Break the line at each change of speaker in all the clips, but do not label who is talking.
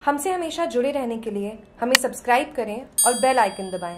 हमसे हमेशा जुड़े रहने के लिए हमें सब्सक्राइब करें और बेल आइकन दबाएं।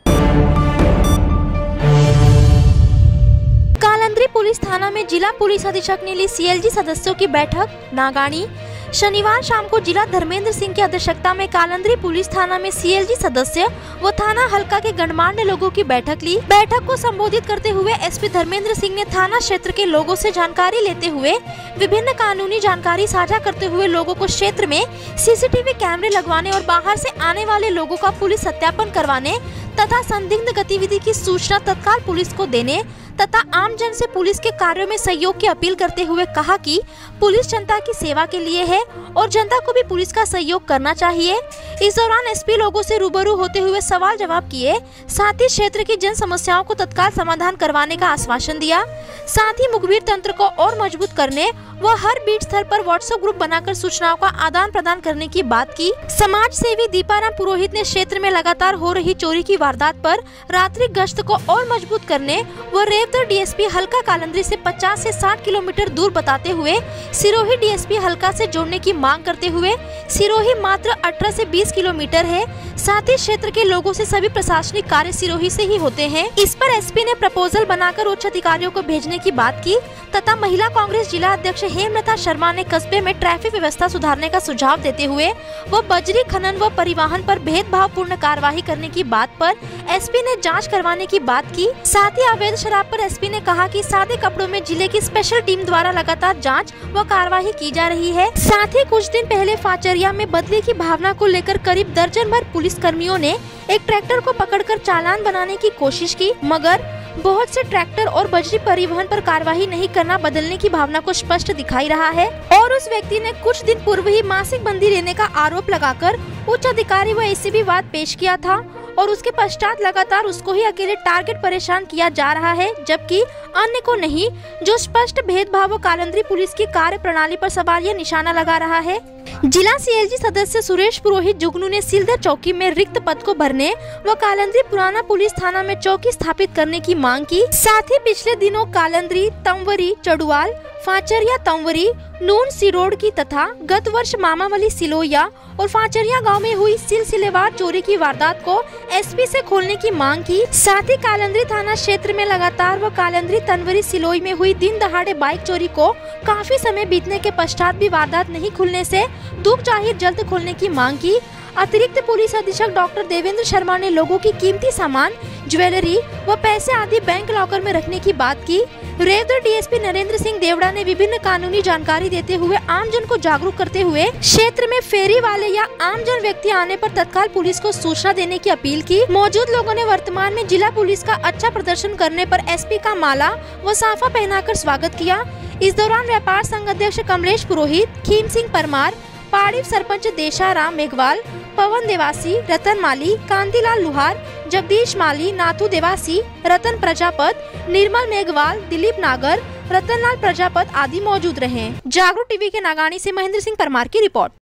कालंद्री पुलिस थाना में जिला पुलिस अधीक्षक ने ली सीएलजी सदस्यों की बैठक नागानी। शनिवार शाम को जिला धर्मेंद्र सिंह की अध्यक्षता में कालंद्री पुलिस थाना में सीएलजी सदस्य व थाना हल्का के गणमान्य लोगों की बैठक ली। बैठक को संबोधित करते हुए एसपी धर्मेंद्र सिंह ने थाना क्षेत्र के लोगों से जानकारी लेते हुए विभिन्न कानूनी जानकारी साझा करते हुए लोगों को क्षेत्र में सीसीटीवी कैमरे लगवाने और बाहर से आने वाले लोगों का पुलिस सत्यापन करवाने तथा संदिग्ध गतिविधि की सूचना तत्काल पुलिस को देने तथा आम जन से पुलिस के कार्यों में सहयोग की अपील करते हुए कहा कि पुलिस जनता की सेवा के लिए है और जनता को भी पुलिस का सहयोग करना चाहिए। इस दौरान एसपी लोगों से रूबरू होते हुए सवाल जवाब किए, साथ ही क्षेत्र की जन समस्याओं को तत्काल समाधान करवाने का आश्वासन दिया। साथ ही मुखबिर तंत्र को और मजबूत करने व हर बीट स्तर पर व्हाट्सएप ग्रुप बनाकर सूचनाओं का आदान प्रदान करने की बात की। समाज सेवी दीपाराम पुरोहित ने क्षेत्र में लगातार हो रही चोरी की वारदात पर रात्रि गश्त को और मजबूत करने व रेवदर डीएसपी हल्का कालंद्री से 50 से 60 किलोमीटर दूर बताते हुए सिरोही डीएसपी हल्का से जोड़ने की मांग करते हुए सिरोही मात्र 18 से 20 किलोमीटर है। साथ ही क्षेत्र के लोगों से सभी प्रशासनिक कार्य सिरोही से ही होते हैं। इस पर एसपी ने प्रपोजल बनाकर उच्च अधिकारियों को भेजने की बात की तथा महिला कांग्रेस जिला अध्यक्ष हेमलता शर्मा ने कस्बे में ट्रैफिक व्यवस्था सुधारने का सुझाव देते हुए वो बजरी खनन व परिवहन पर भेदभावपूर्ण कार्यवाही करने की बात पर एसपी ने जांच करवाने की बात की। साथ ही अवैध शराब पर एसपी ने कहा कि सादे कपड़ों में जिले की स्पेशल टीम द्वारा लगातार जांच व कार्यवाही की जा रही है। साथ ही कुछ दिन पहले फाचरिया में बदले की भावना को लेकर करीब दर्जन भर पुलिस कर्मियों ने एक ट्रैक्टर को पकड़कर चालान बनाने की कोशिश की, मगर बहुत से ट्रैक्टर और बजरी परिवहन पर कार्रवाई नहीं करना बदलने की भावना को स्पष्ट दिखाई रहा है। और उस व्यक्ति ने कुछ दिन पूर्व ही मासिक बंदी लेने का आरोप लगाकर उच्च अधिकारी व एसीबी वाद पेश किया था और उसके पश्चात लगातार उसको ही अकेले टारगेट परेशान किया जा रहा है, जबकि अन्य को नहीं, जो स्पष्ट भेदभाव व कालंद्री पुलिस की कार्य प्रणाली पर सवाल या निशाना लगा रहा है। जिला सीएलजी सदस्य सुरेश पुरोहित जुगनू ने सिलदर चौकी में रिक्त पद को भरने व कालंद्री पुराना पुलिस थाना में चौकी स्थापित करने की मांग की। साथ ही पिछले दिनों कालंद्री, तंवरी, चड़ुआल, फाचरिया तंवरी, नून सिरोड की तथा गत वर्ष मामावली सिलोया और फाचरिया गांव में हुई सिलसिलेवार चोरी की वारदात को एसपी से खोलने की मांग की। साथ ही कालंद्री थाना क्षेत्र में लगातार व कालंद्री तंवरी सिलोई में हुई दिन दहाड़े बाइक चोरी को काफी समय बीतने के पश्चात भी वारदात नहीं खुलने से दुख जाहिर जल्द खोलने की मांग की। अतिरिक्त पुलिस अधीक्षक डॉक्टर देवेंद्र शर्मा ने लोगों की कीमती सामान, ज्वेलरी व पैसे आदि बैंक लॉकर में रखने की बात की। रेवदर डीएसपी नरेंद्र सिंह देवड़ा ने विभिन्न कानूनी जानकारी देते हुए आमजन को जागरूक करते हुए क्षेत्र में फेरी वाले या आमजन व्यक्ति आने पर तत्काल पुलिस को सूचना देने की अपील की। मौजूद लोगों ने वर्तमान में जिला पुलिस का अच्छा प्रदर्शन करने पर एसपी का माला व साफा पहनाकर स्वागत किया। इस दौरान व्यापार संघ अध्यक्ष कमलेश पुरोहित, खीम सिंह परमार, पाड़िव सरपंच देशाराम मेघवाल, पवन देवासी, रतन माली, कांतिलाल लुहार, जगदीश माली, नाथू देवासी, रतन प्रजापत, निर्मल मेघवाल, दिलीप नागर, रतनलाल प्रजापत आदि मौजूद रहे। जागरूक टीवी के नागानी से महेंद्र सिंह परमार की रिपोर्ट।